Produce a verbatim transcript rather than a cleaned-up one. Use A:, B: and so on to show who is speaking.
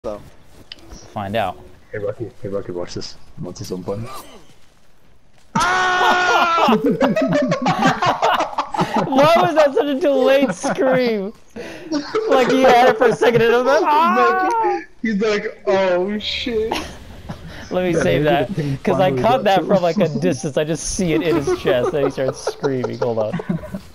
A: though.
B: Let's find out.
C: Hey Rocky, hey Rocky, watch this. Want to see something funny?
B: Why was that such a delayed scream? Like you had it for a second and it was like, ah!
C: He's like, oh shit.
B: Let me save that, because I caught that from like a distance. I just see it in his chest and he starts screaming. Hold on.